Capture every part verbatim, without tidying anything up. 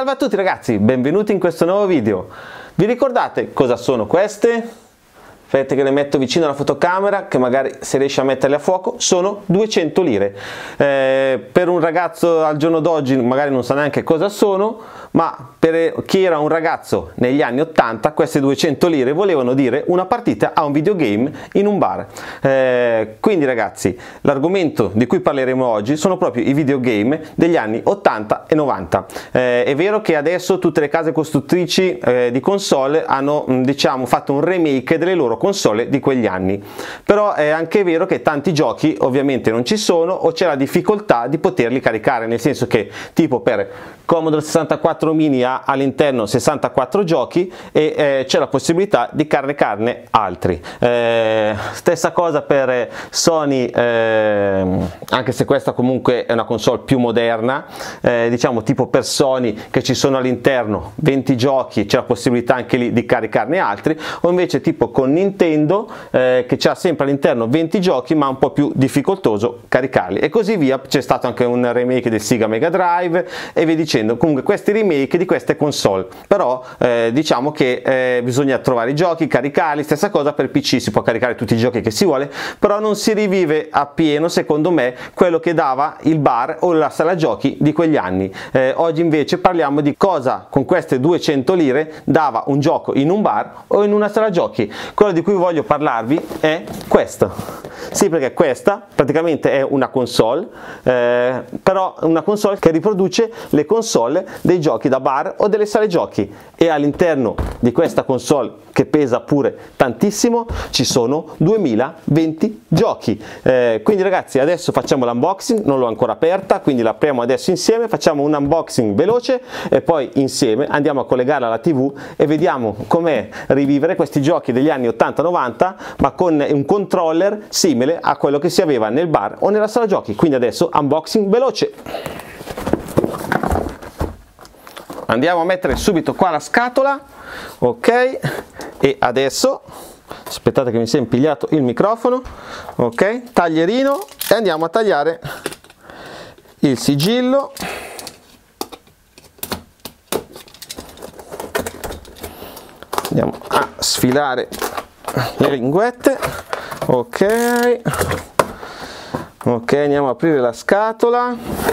Salve a tutti ragazzi, benvenuti in questo nuovo video. Vi ricordate cosa sono queste? Aspetta che le metto vicino alla fotocamera, che magari se riesce a metterle a fuoco. Sono duecento lire. Eh, per un ragazzo al giorno d'oggi magari non sa neanche cosa sono, ma per chi era un ragazzo negli anni ottanta queste duecento lire volevano dire una partita a un videogame in un bar. Eh, quindi ragazzi, l'argomento di cui parleremo oggi sono proprio i videogame degli anni ottanta e novanta. Eh, è vero che adesso tutte le case costruttrici eh, di console hanno diciamo fatto un remake delle loro console di quegli anni, però è anche vero che tanti giochi ovviamente non ci sono o c'è la difficoltà di poterli caricare, nel senso che tipo per Commodore sessantaquattro Mini ha all'interno sessantaquattro giochi e eh, c'è la possibilità di caricarne altri. Eh, stessa cosa per Sony, eh, anche se questa comunque è una console più moderna, eh, diciamo tipo per Sony che ci sono all'interno venti giochi, c'è la possibilità anche lì di caricarne altri, o invece tipo con Nintendo eh, che c'ha sempre all'interno venti giochi ma un po' più difficoltoso caricarli, e così via. C'è stato anche un remake del Sega Mega Drive e vi dicendo. Comunque questi remake di queste console, però eh, diciamo che eh, bisogna trovare i giochi, caricarli. Stessa cosa per P C, si può caricare tutti i giochi che si vuole, però non si rivive appieno secondo me quello che dava il bar o la sala giochi di quegli anni. Eh, oggi invece parliamo di cosa con queste duecento lire dava un gioco in un bar o in una sala giochi. Quello di cui voglio parlarvi è questo. Sì, perché questa praticamente è una console, eh, però una console che riproduce le console dei giochi da bar o delle sale giochi, e all'interno di questa console, che pesa pure tantissimo, ci sono duemilaventi giochi. Eh, quindi ragazzi, adesso facciamo l'unboxing, non l'ho ancora aperta, quindi l'apriamo adesso insieme, facciamo un unboxing veloce e poi insieme andiamo a collegarla alla tivù e vediamo com'è rivivere questi giochi degli anni ottanta novanta, ma con un controller simile a quello che si aveva nel bar o nella sala giochi. Quindi adesso unboxing veloce. Andiamo a mettere subito qua la scatola, ok, e adesso aspettate che mi sia impigliato il microfono, ok, taglierino, e andiamo a tagliare il sigillo. Andiamo a sfilare le linguette, ok, ok, andiamo a aprire la scatola.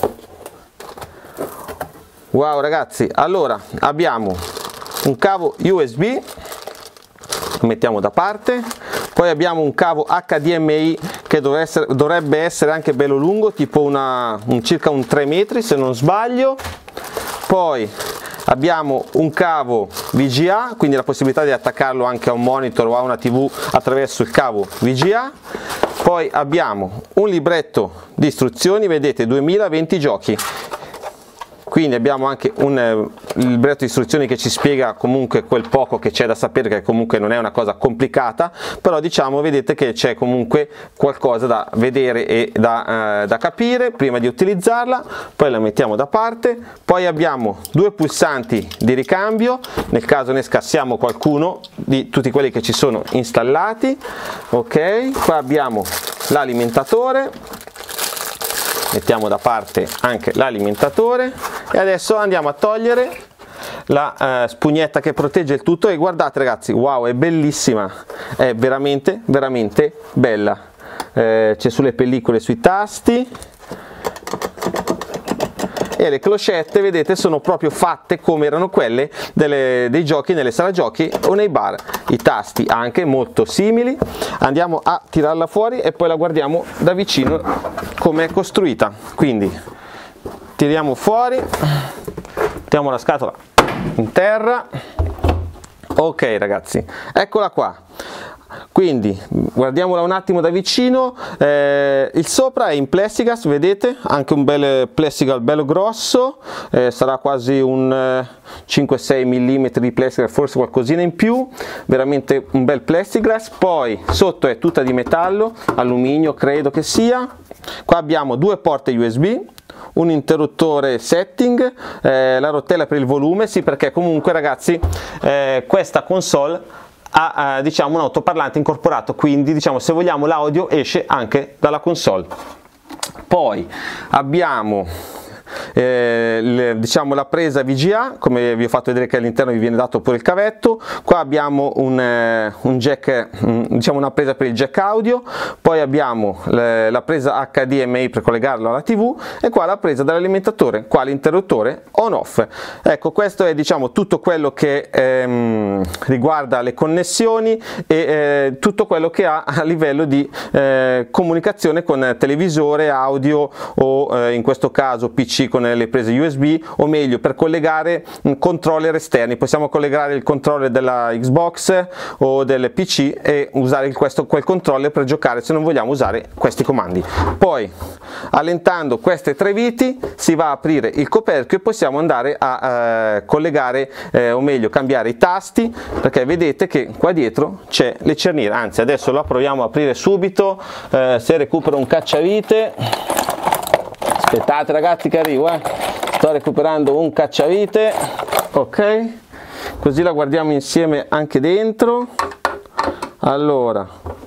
Wow ragazzi, allora abbiamo un cavo U S B, lo mettiamo da parte, poi abbiamo un cavo H D M I che dovrebbe essere, dovrebbe essere anche bello lungo, tipo una, un, circa un tre metri se non sbaglio. Poi abbiamo un cavo V G A, quindi la possibilità di attaccarlo anche a un monitor o a una tivù attraverso il cavo V G A. Poi abbiamo un libretto di istruzioni, vedete, duemilaventi giochi. Quindi abbiamo anche un eh, libretto di istruzioni che ci spiega comunque quel poco che c'è da sapere, che comunque non è una cosa complicata, però diciamo, vedete che c'è comunque qualcosa da vedere e da, eh, da capire prima di utilizzarla. Poi la mettiamo da parte. Poi abbiamo due pulsanti di ricambio, nel caso ne scassiamo qualcuno di tutti quelli che ci sono installati, ok. Qua abbiamo l'alimentatore, mettiamo da parte anche l'alimentatore, e adesso andiamo a togliere la eh, spugnetta che protegge il tutto. E guardate ragazzi, wow, è bellissima, è veramente veramente bella. Eh, c'è sulle pellicole sui tasti, e le clochette, vedete, sono proprio fatte come erano quelle delle, dei giochi nelle sale giochi o nei bar. I tasti anche molto simili. Andiamo a tirarla fuori e poi la guardiamo da vicino come è costruita. Quindi tiriamo fuori, mettiamo la scatola in terra, ok ragazzi, eccola qua. Quindi guardiamola un attimo da vicino. Eh, il sopra è in plexiglass, vedete, anche un bel plexiglass bello grosso, eh, sarà quasi un eh, cinque sei millimetri di plexiglass, forse qualcosina in più, veramente un bel plexiglass. Poi sotto è tutta di metallo, alluminio credo che sia. Qua abbiamo due porte U S B, un interruttore setting, eh, la rotella per il volume, sì, perché comunque ragazzi eh, questa console ha eh, diciamo un altoparlante incorporato, quindi diciamo se vogliamo l'audio esce anche dalla console. Poi abbiamo eh, le, diciamo la presa V G A, come vi ho fatto vedere che all'interno vi viene dato pure il cavetto. Qua abbiamo un, eh, un jack, um, diciamo una presa per il jack audio, poi abbiamo le, la presa H D M I per collegarla alla TV, e qua la presa dall'alimentatore, qua l'interruttore on off. Ecco, questo è diciamo tutto quello che ehm, riguarda le connessioni e eh, tutto quello che ha a livello di eh, comunicazione con televisore, audio o eh, in questo caso P C con le prese U S B, o meglio per collegare mh, controller esterni. Possiamo collegare il controller della Xbox o del P C e usare questo, quel controller per giocare se non vogliamo usare questi comandi. Poi allentando queste tre viti si va a aprire il coperchio e possiamo andare a eh, collegare eh, o meglio cambiare i tasti, perché vedete che qua dietro c'è le cerniere. Anzi, adesso la proviamo a aprire subito, eh, se recupero un cacciavite. Aspettate ragazzi che arrivo, eh. Sto recuperando un cacciavite, ok, così la guardiamo insieme anche dentro. Allora,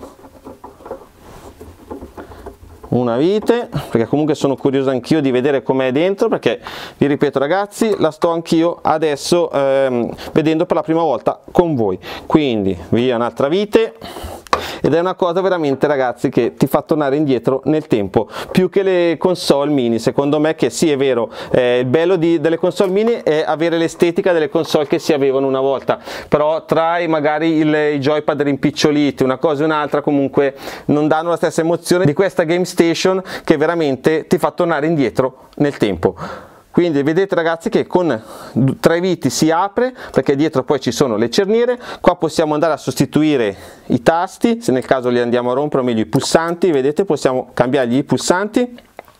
una vite, perché comunque sono curioso anch'io di vedere com'è dentro, perché vi ripeto ragazzi, la sto anch'io adesso ehm, vedendo per la prima volta con voi. Quindi via un'altra vite, ed è una cosa veramente ragazzi che ti fa tornare indietro nel tempo, più che le console mini secondo me, che sì è vero, eh, il bello di, delle console mini è avere l'estetica delle console che si avevano una volta, però tra i, magari il, i joypad rimpiccioliti, una cosa e un'altra, comunque non danno la stessa emozione di questa Game Station, che veramente ti fa tornare indietro nel tempo. Quindi vedete ragazzi che con tre viti si apre, perché dietro poi ci sono le cerniere. Qua possiamo andare a sostituire i tasti, se nel caso li andiamo a rompere, o meglio i pulsanti, vedete, possiamo cambiargli i pulsanti.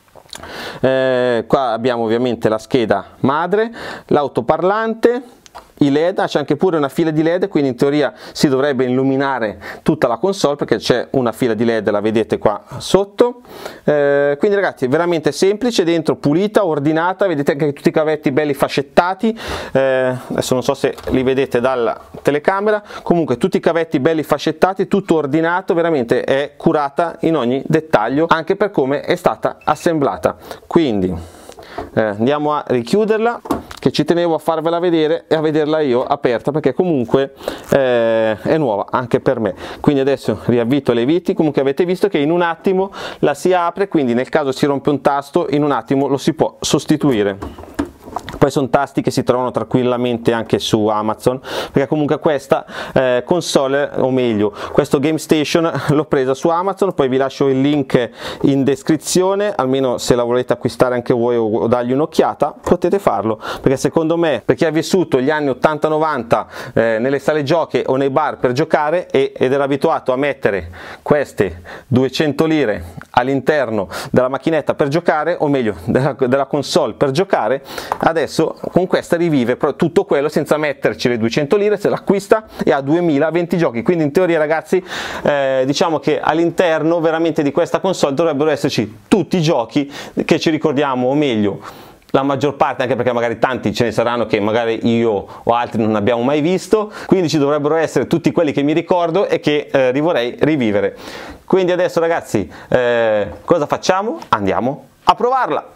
Eh, qua abbiamo ovviamente la scheda madre, l'autoparlante, i led, c'è anche pure una fila di led, quindi in teoria si dovrebbe illuminare tutta la console, perché c'è una fila di led, la vedete qua sotto. Eh, quindi ragazzi veramente semplice, dentro pulita, ordinata, vedete anche tutti i cavetti belli fascettati, eh, adesso non so se li vedete dalla telecamera, comunque tutti i cavetti belli fascettati, tutto ordinato, veramente è curata in ogni dettaglio, anche per come è stata assemblata. Quindi eh, andiamo a richiuderla, che ci tenevo a farvela vedere e a vederla io aperta, perché comunque eh, è nuova anche per me. Quindi adesso riavvito le viti, comunque avete visto che in un attimo la si apre, quindi nel caso si rompe un tasto in un attimo lo si può sostituire. Poi sono tasti che si trovano tranquillamente anche su Amazon, perché comunque questa eh, console, o meglio questo Game Station, l'ho presa su Amazon. Poi vi lascio il link in descrizione, almeno se la volete acquistare anche voi o, o dargli un'occhiata potete farlo, perché secondo me, per chi ha vissuto gli anni ottanta novanta eh, nelle sale giochi o nei bar per giocare e, ed era abituato a mettere queste duecento lire all'interno della macchinetta per giocare, o meglio della, della console per giocare, adesso con questa rivive tutto quello senza metterci le duecento lire, se l'acquista e ha duemila venti giochi. Quindi in teoria ragazzi eh, diciamo che all'interno veramente di questa console dovrebbero esserci tutti i giochi che ci ricordiamo, o meglio la maggior parte, anche perché magari tanti ce ne saranno che magari io o altri non abbiamo mai visto, quindi ci dovrebbero essere tutti quelli che mi ricordo e che eh, vorrei rivivere. Quindi adesso ragazzi eh, cosa facciamo? Andiamo a provarla.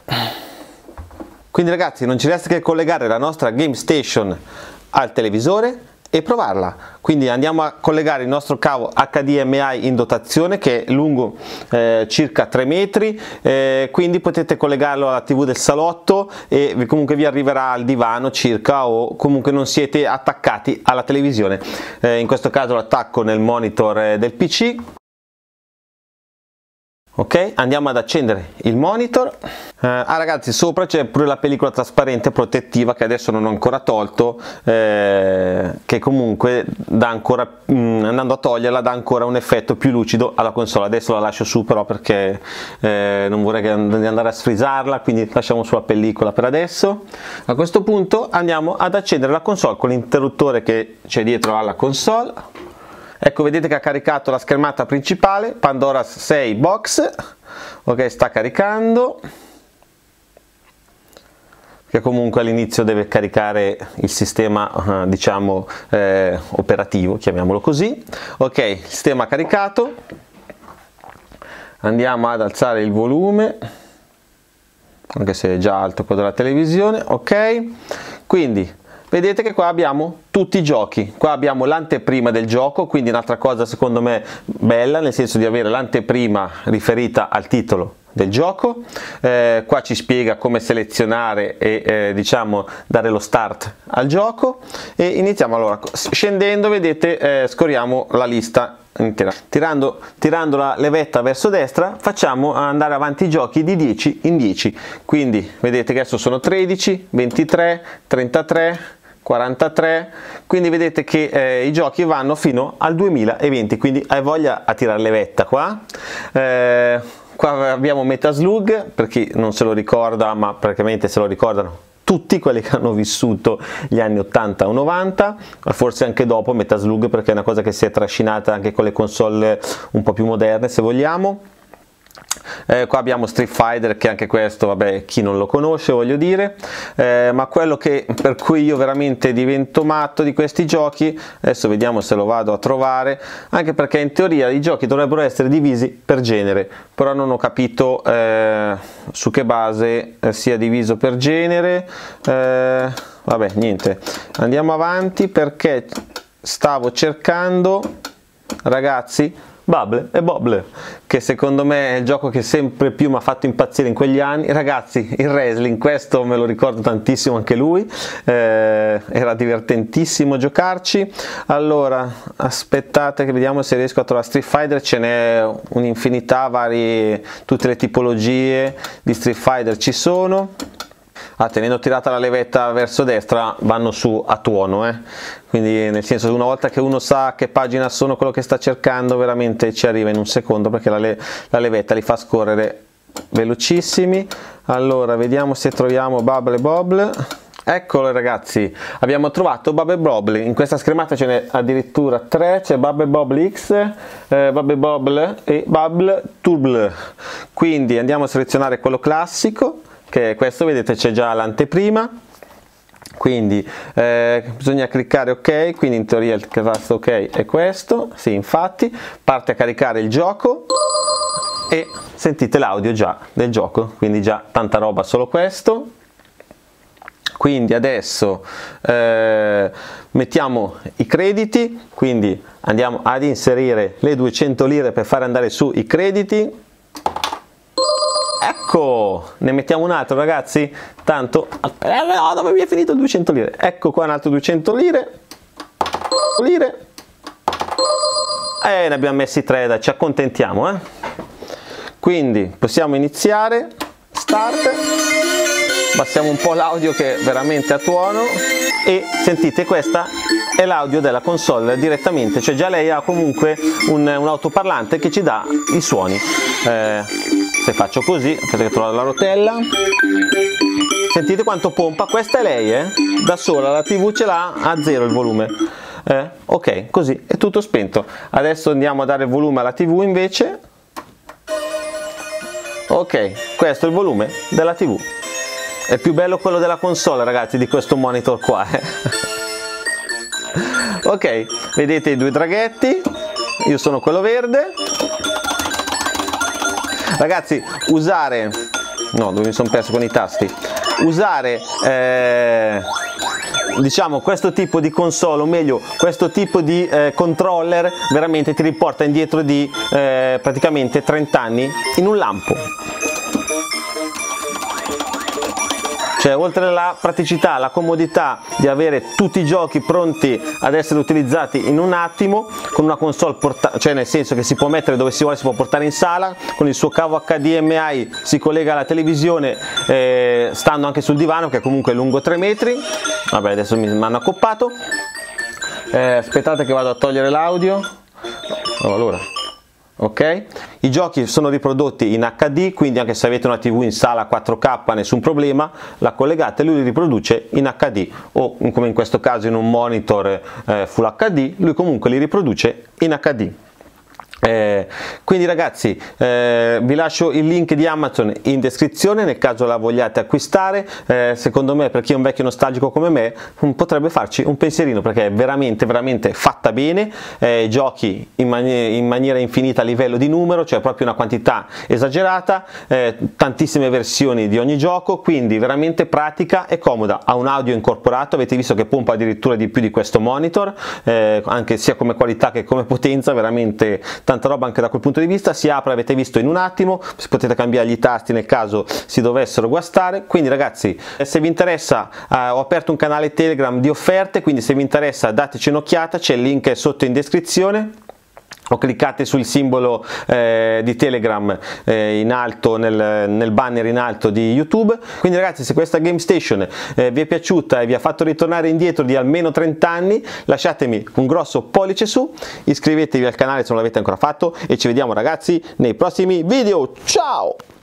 Quindi ragazzi non ci resta che collegare la nostra Game Station al televisore e provarla. Quindi andiamo a collegare il nostro cavo H D M I in dotazione, che è lungo eh, circa tre metri, eh, quindi potete collegarlo alla tivù del salotto e comunque vi arriverà al divano circa, o comunque non siete attaccati alla televisione. Eh, in questo caso l'attacco nel monitor eh, del P C. Ok, andiamo ad accendere il monitor. Eh, ah ragazzi, sopra c'è pure la pellicola trasparente protettiva che adesso non ho ancora tolto, eh, che comunque dà ancora, mh, andando a toglierla, dà ancora un effetto più lucido alla console. Adesso la lascio su però perché eh, non vorrei che andare a sfrisarla, quindi lasciamo sulla pellicola per adesso. A questo punto andiamo ad accendere la console con l'interruttore che c'è dietro alla console. Ecco, vedete che ha caricato la schermata principale, Pandora sei Box, ok, sta caricando, che comunque all'inizio deve caricare il sistema, diciamo, eh, operativo, chiamiamolo così. Ok, il sistema caricato, andiamo ad alzare il volume, anche se è già alto quello della televisione. Ok, quindi vedete che qua abbiamo tutti i giochi, qua abbiamo l'anteprima del gioco, quindi un'altra cosa secondo me bella, nel senso di avere l'anteprima riferita al titolo del gioco. Eh, qua ci spiega come selezionare e eh, diciamo dare lo start al gioco, e iniziamo. Allora, scendendo vedete eh, scorriamo la lista intera. Tirando, tirando la levetta verso destra facciamo andare avanti i giochi di dieci in dieci, quindi vedete che adesso sono tredici, ventitré, trentatré, quarantatré, quindi vedete che eh, i giochi vanno fino al duemilaventi, quindi hai voglia a tirare levetta qua. Eh, qua abbiamo Metaslug, per chi non se lo ricorda, ma praticamente se lo ricordano tutti quelli che hanno vissuto gli anni ottanta o novanta, forse anche dopo Metaslug, perché è una cosa che si è trascinata anche con le console un po' più moderne, se vogliamo. Eh, qua abbiamo Street Fighter, che anche questo, vabbè, chi non lo conosce, voglio dire, eh, ma quello che, per cui io veramente divento matto di questi giochi, adesso vediamo se lo vado a trovare, anche perché in teoria i giochi dovrebbero essere divisi per genere, però non ho capito eh, su che base eh, sia diviso per genere. Eh, vabbè, niente, andiamo avanti, perché stavo cercando, ragazzi, Bubble e Bobble, che secondo me è il gioco che sempre più mi ha fatto impazzire in quegli anni. Ragazzi, il wrestling, questo me lo ricordo tantissimo anche lui, eh, era divertentissimo giocarci. Allora, aspettate che vediamo se riesco a trovare Street Fighter, ce n'è un'infinità, vari, tutte le tipologie di Street Fighter ci sono. Ah, tenendo tirata la levetta verso destra vanno su a tuono, eh? Quindi nel senso, una volta che uno sa che pagina sono, quello che sta cercando, veramente ci arriva in un secondo, perché la, le la levetta li fa scorrere velocissimi. Allora, vediamo se troviamo Bubble e Bobble. Eccolo ragazzi, abbiamo trovato Bubble e Bobble. In questa schermata ce n'è addirittura tre, c'è Bubble Bobble X, eh, Bubble Bobble e Bubble Turble. Quindi andiamo a selezionare quello classico, che è questo, vedete c'è già l'anteprima, quindi eh, bisogna cliccare ok, quindi in teoria il tasto ok è questo, sì, infatti parte a caricare il gioco e sentite l'audio già del gioco, quindi già tanta roba solo questo. Quindi adesso eh, mettiamo i crediti, quindi andiamo ad inserire le duecento lire per fare andare su i crediti. Ecco, ne mettiamo un altro ragazzi, tanto, eh, no, dove mi è finito il duecento lire? Ecco qua un altro duecento lire, lire, e ne abbiamo messi tre, dai, ci accontentiamo, eh? Quindi possiamo iniziare, start, passiamo un po' l'audio che è veramente a tuono, e sentite, questa è l'audio della console direttamente, cioè già lei ha comunque un, un autoparlante che ci dà i suoni. Eh, se faccio così, potete trovare la rotella, sentite quanto pompa, questa è lei, eh? Da sola, la tv ce l'ha a zero il volume. Eh, ok, così è tutto spento. Adesso andiamo a dare volume alla tv invece. Ok, questo è il volume della tv. È più bello quello della console ragazzi di questo monitor qua, eh? Ok, vedete i due draghetti, io sono quello verde. Ragazzi, usare, no, dove mi sono perso con i tasti, usare eh, diciamo questo tipo di console, o meglio questo tipo di eh, controller, veramente ti riporta indietro di eh, praticamente trenta anni in un lampo. Cioè, oltre alla praticità, alla comodità di avere tutti i giochi pronti ad essere utilizzati in un attimo, con una console portatile, cioè nel senso che si può mettere dove si vuole, si può portare in sala, con il suo cavo H D M I si collega alla televisione eh, stando anche sul divano, che comunque è lungo tre metri. Vabbè, adesso mi hanno accoppato. Eh, aspettate che vado a togliere l'audio. Oh, allora. Ok, i giochi sono riprodotti in H D, quindi anche se avete una tv in sala quattro K nessun problema, la collegate e lui li riproduce in H D, o come in questo caso in un monitor eh, Full H D, lui comunque li riproduce in H D. Eh, quindi ragazzi, eh, vi lascio il link di Amazon in descrizione nel caso la vogliate acquistare. Eh, secondo me, per chi è un vecchio nostalgico come me, potrebbe farci un pensierino, perché è veramente veramente fatta fatta bene, eh, giochi in, man in maniera infinita a livello di numero, cioè proprio una quantità esagerata, eh, tantissime versioni di ogni gioco, quindi veramente pratica e comoda. Ha un audio incorporato, avete visto che pompa addirittura di più di questo monitor, eh, anche sia come qualità che come potenza, veramente tanta roba anche da quel punto di vista. Si apre, avete visto, in un attimo, potete cambiare gli tasti nel caso si dovessero guastare. Quindi ragazzi, se vi interessa, eh, ho aperto un canale Telegram di offerte, quindi se vi interessa dateci un'occhiata, c'è il link sotto in descrizione, o cliccate sul simbolo eh, di Telegram eh, in alto, nel, nel banner in alto di YouTube. Quindi ragazzi, se questa Game Station eh, vi è piaciuta e vi ha fatto ritornare indietro di almeno trenta anni, lasciatemi un grosso pollice su, iscrivetevi al canale se non l'avete ancora fatto e ci vediamo ragazzi nei prossimi video. Ciao!